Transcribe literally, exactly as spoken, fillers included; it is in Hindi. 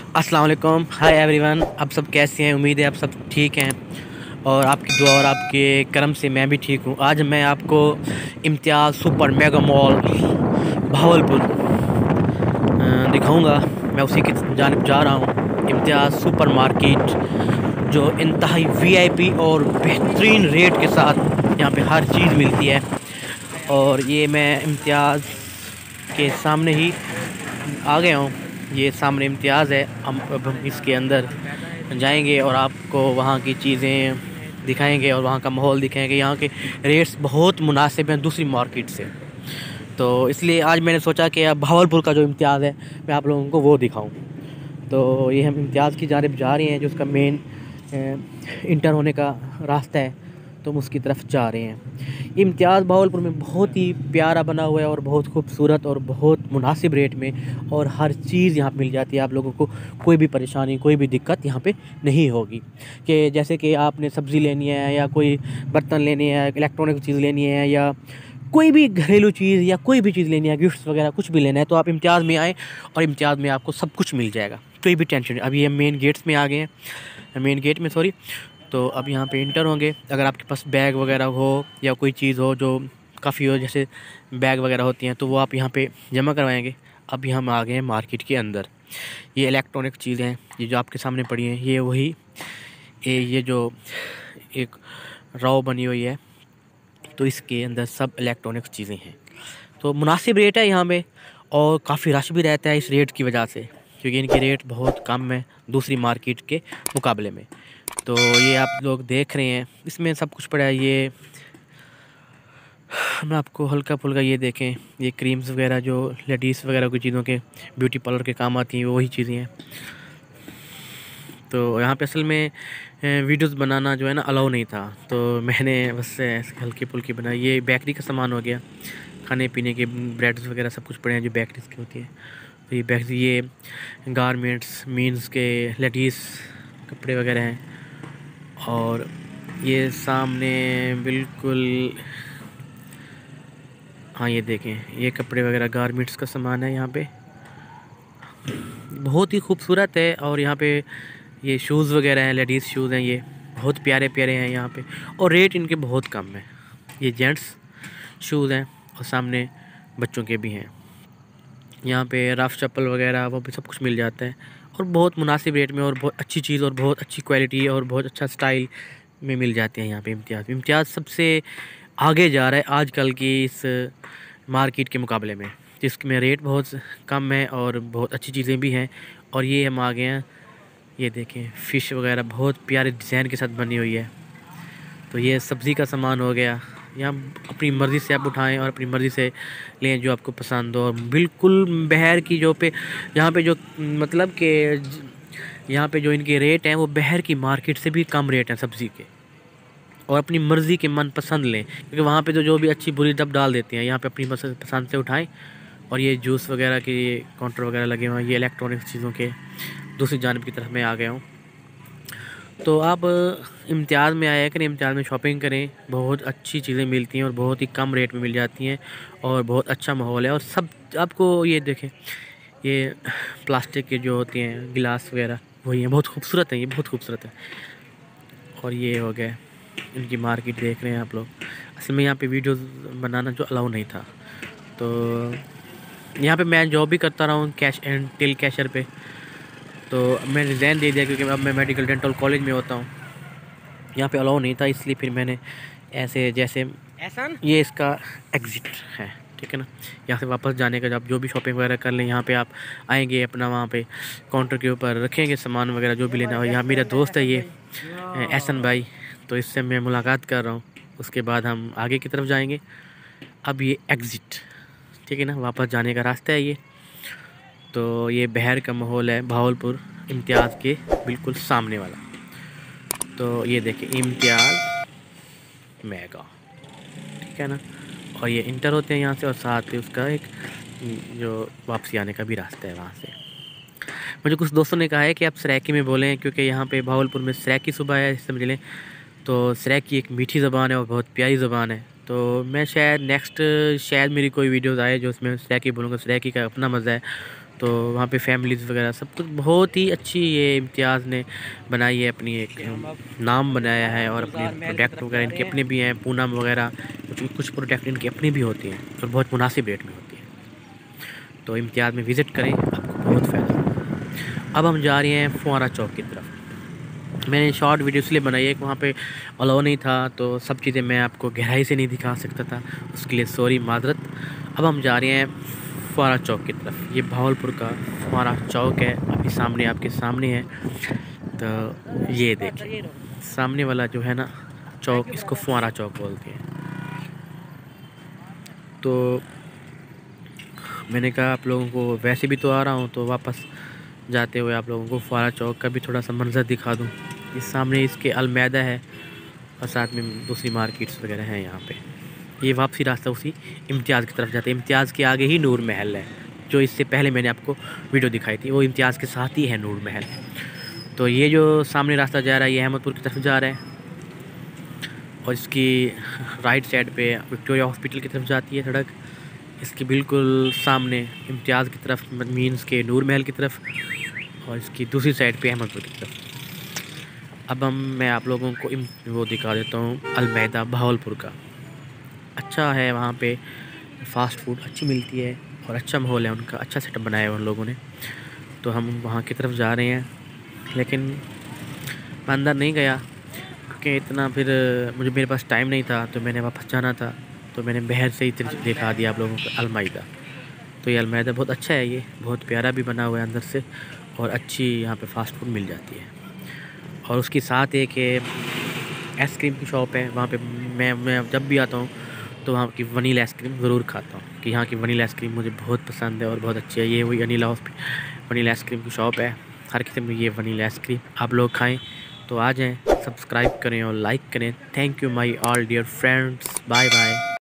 अस्सलाम वालेकुम, हाय एवरीवन। आप सब कैसे हैं? उम्मीद है आप सब ठीक हैं और आपकी दुआ और आपके करम से मैं भी ठीक हूँ। आज मैं आपको Imtiaz super mega mall Bahawalpur अ, दिखाऊंगा। मैं उसी की जानिब जा रहा हूँ। इम्तियाज़ सुपर मार्केट जो इंतहाई वीआईपी और बेहतरीन रेट के साथ यहाँ पे हर चीज़ मिलती है। और ये मैं इम्तियाज़ के सामने ही आ गया हूँ। ये सामने इम्तियाज़ है। हम अब हम इसके अंदर जाएंगे और आपको वहाँ की चीज़ें दिखाएंगे और वहाँ का माहौल दिखाएंगे। यहाँ के रेट्स बहुत मुनासिब हैं दूसरी मार्केट से, तो इसलिए आज मैंने सोचा कि अब भावलपुर का जो इम्तियाज़ है मैं आप लोगों को वो दिखाऊं। तो ये हम इम्तियाज़ की जानिब जा रहे हैं, जो उसका मेन इंटर होने का रास्ता है, तो हम उसकी तरफ जा रहे हैं। इम्तियाज़ भावलपुर में बहुत ही प्यारा बना हुआ है और बहुत खूबसूरत और बहुत मुनासिब रेट में, और हर चीज़ यहाँ पे मिल जाती है। आप लोगों को कोई भी परेशानी, कोई भी दिक्कत यहाँ पे नहीं होगी। कि जैसे कि आपने सब्ज़ी लेनी है या कोई बर्तन लेने हैं, इलेक्ट्रॉनिक चीज़ लेनी है, या कोई भी घरेलू चीज़ या कोई भी चीज़ लेनी है, गिफ्ट्स वगैरह कुछ भी लेना है, तो आप इम्तियाज़ में आएँ और इम्तियाज़ में आपको सब कुछ मिल जाएगा। कोई भी टेंशन नहीं। अभी ये मेन गेट्स में आ गए हैं, मेन गेट में सॉरी। तो अब यहाँ पे इंटर होंगे। अगर आपके पास बैग वगैरह हो या कोई चीज़ हो जो काफ़ी हो, जैसे बैग वगैरह होती हैं, तो वो आप यहाँ पे जमा करवाएंगे। अभी हम आ गए हैं मार्केट के अंदर। ये इलेक्ट्रॉनिक चीज़ें हैं, ये जो आपके सामने पड़ी हैं, ये वही ये ये जो एक रॉ बनी हुई है, तो इसके अंदर सब इलेक्ट्रॉनिक चीज़ें हैं। तो मुनासिब रेट है यहाँ पे, और काफ़ी रश भी रहता है इस रेट की वजह से, क्योंकि इनके रेट बहुत कम है दूसरी मार्केट के मुकाबले में। तो ये आप लोग देख रहे हैं, इसमें सब कुछ पड़ा है। ये मैं आपको हल्का फुल्का ये देखें, ये क्रीम्स वगैरह जो लेडीज़ वगैरह की चीज़ों के ब्यूटी पार्लर के काम आती हैं, वही चीज़ें हैं। तो यहाँ पे असल में वीडियोस बनाना जो है ना अलाउ नहीं था, तो मैंने बस हल्की फुल्की बनाई। ये बेकरी का सामान हो गया, खाने पीने के ब्रेड्स वगैरह सब कुछ पड़े हैं जो बेकरीज की होती है। तो ये बेकरी, ये गारमेंट्स मीन्स के लेडीज़ कपड़े वगैरह हैं। और ये सामने बिल्कुल, हाँ ये देखें, ये कपड़े वगैरह गारमेंट्स का सामान है। यहाँ पे बहुत ही खूबसूरत है। और यहाँ पे ये शूज़ वगैरह हैं, लेडीज़ शूज़ हैं, ये बहुत प्यारे प्यारे हैं यहाँ पे, और रेट इनके बहुत कम है। ये जेंट्स शूज़ हैं और सामने बच्चों के भी हैं। यहाँ पे रफ चप्पल वगैरह वो भी सब कुछ मिल जाता है, और बहुत मुनासिब रेट में, और बहुत अच्छी चीज़ और बहुत अच्छी क्वालिटी और बहुत अच्छा स्टाइल में मिल जाते हैं यहाँ पे। इम्तियाज़ इम्तियाज़ सबसे आगे जा रहा है आजकल की इस मार्केट के मुकाबले में, जिसमें रेट बहुत कम है और बहुत अच्छी चीज़ें भी हैं। और ये हम आ गए हैं, ये देखें फ़िश वगैरह बहुत प्यारे डिज़ाइन के साथ बनी हुई है। तो ये सब्ज़ी का सामान हो गया। यहाँ अपनी मर्ज़ी से आप उठाएं और अपनी मर्ज़ी से लें जो आपको पसंद हो। बिल्कुल बहर की जो पे यहाँ पे जो मतलब कि यहाँ पे जो इनके रेट हैं वो बहर की मार्केट से भी कम रेट हैं सब्ज़ी के। और अपनी मर्ज़ी के मन पसंद लें, क्योंकि वहाँ पे तो जो भी अच्छी बुरी दब डाल देते हैं, यहाँ पे अपनी पसंद से उठाएं। और ये जूस वगैरह के काउंटर वगैरह लगे हुए हैं, ये इलेक्ट्रॉनिक चीज़ों के दूसरी जानब की तरफ मैं आ गया हूँ। तो आप इम्तियाज़ में आया करें, इम्तियाज़ में शॉपिंग करें, बहुत अच्छी चीज़ें मिलती हैं और बहुत ही कम रेट में मिल जाती हैं, और बहुत अच्छा माहौल है। और सब आपको ये देखें, ये प्लास्टिक के जो होते हैं गिलास वगैरह वही हैं, बहुत खूबसूरत हैं, ये बहुत खूबसूरत है। और ये हो गए इनकी मार्केट देख रहे हैं आप लोग। असल में यहाँ पे वीडियो बनाना जो अलाउ नहीं था, तो यहाँ पे मैं जॉब भी करता रहा हूँ कैश एंड टिल कैशर पे, तो मैं रिज़ाइन दे दिया क्योंकि अब मैं मेडिकल डेंटल कॉलेज में होता हूँ। यहाँ पे अलाउ नहीं था, इसलिए फिर मैंने ऐसे जैसे ऐसा ये इसका एग्ज़िट है, ठीक है ना। यहाँ से वापस जाने का, जब जो भी शॉपिंग वगैरह कर लें, यहाँ पे आप आएंगे, अपना वहाँ पे काउंटर के ऊपर रखेंगे सामान वगैरह जो भी लेना हो। यहाँ मेरा दोस्त है ये एहसन भाई, तो इससे मैं मुलाकात कर रहा हूँ। उसके बाद हम आगे की तरफ जाएंगे। अब ये एग्ज़िट, ठीक है ना, वापस जाने का रास्ता है ये। तो ये बहर का माहौल है भावलपुर इम्तियाज़ के बिल्कुल सामने वाला। तो ये देखिए इम्तियाज़ मेगा, ठीक है ना। और ये इंटर होते हैं यहाँ से, और साथ ही उसका एक जो वापसी आने का भी रास्ता है वहाँ से। मुझे कुछ दोस्तों ने कहा है कि आप सराइकी में बोलें, क्योंकि यहाँ पे भावलपुर में सराइकी सूबा है, समझ लें। तो सराइकी एक मीठी ज़बान है और बहुत प्यारी ज़बान है। तो मैं शायद नेक्स्ट शायद मेरी कोई वीडियोज़ आए जो उसमें सराइकी बोलूँगा। सराइकी का अपना मज़ा है, तो वहाँ पे फैमिलीज़ वगैरह सब कुछ बहुत ही अच्छी ये इम्तियाज़ ने बनाई है, अपनी एक नाम बनाया है। और अपने प्रोडक्ट वगैरह इनके अपने भी हैं, पूनम वगैरह कुछ कुछ प्रोडक्ट इनके अपने भी होती हैं और बहुत मुनासिब रेट में होती है। तो इम्तियाज़ में विज़िट करें, आपको बहुत फ़ायदा। अब हम जा रहे हैं फुआरा चौक की तरफ। मैंने शॉर्ट वीडियो इसलिए बनाई है कि वहाँ पे अलाउ नहीं था, तो सब चीज़ें मैं आपको गहराई से नहीं दिखा सकता था, उसके लिए सॉरी, माजरत। अब हम जा रहे हैं फुआरा चौक की तरफ। ये भावलपुर का फुआरा चौक है, अभी सामने आपके सामने है। तो ये देखिए सामने वाला जो है ना चौक, इसको फुआरा चौक बोलते हैं। तो मैंने कहा आप लोगों को वैसे भी तो आ रहा हूँ, तो वापस जाते हुए आप लोगों को फुआरा चौक का भी थोड़ा सा मंजर दिखा दूँ। इस सामने इसके अलमैदा है और साथ में दूसरी मार्केट्स वगैरह हैं यहाँ पे। ये वापसी रास्ता उसी इम्तियाज़ की तरफ जाते हैं। इम्तियाज़ के आगे ही नूर महल है, जो इससे पहले मैंने आपको वीडियो दिखाई थी, वो इम्तियाज़ के साथ ही है नूर महल। तो ये जो सामने रास्ता जा रहा है ये अहमदपुर की तरफ जा रहा है, और इसकी राइट साइड पे विक्टोरिया हॉस्पिटल की तरफ जाती है सड़क। इसके बिल्कुल सामने इम्तियाज़ की तरफ मीन्स के नूर महल की तरफ, और इसकी दूसरी साइड पे अहमदपुर की तरफ। अब हम मैं आप लोगों को वो दिखा देता हूँ अलमैदा भावलपुर का। अच्छा है, वहाँ पे फ़ास्ट फूड अच्छी मिलती है और अच्छा माहौल है उनका, अच्छा सेटअप बनाया है उन लोगों ने। तो हम वहाँ की तरफ जा रहे हैं, लेकिन मैं अंदर नहीं गया क्योंकि इतना फिर मुझे मेरे पास टाइम नहीं था, तो मैंने वापस जाना था, तो मैंने बाहर से ही दिखा दिया आप लोगों को अलमैदा। तो ये अलमैदा बहुत अच्छा है, ये बहुत प्यारा भी बना हुआ है अंदर से, और अच्छी यहाँ पे फ़ास्ट फूड मिल जाती है। और उसके साथ एक आइसक्रीम की शॉप है, वहाँ पे मैं मैं जब भी आता हूँ तो वहाँ की वनीला आइसक्रीम ज़रूर खाता हूँ, कि यहाँ की वनीला आइसक्रीम मुझे बहुत पसंद है और बहुत अच्छी है। ये वही वनीला वनीला आइसक्रीम की शॉप है, हर किस्म की ये वनीला आइसक्रीम आप लोग खाएँ। तो आ जाएँ, सब्सक्राइब करें और लाइक करें। Thank you my all dear friends, bye bye.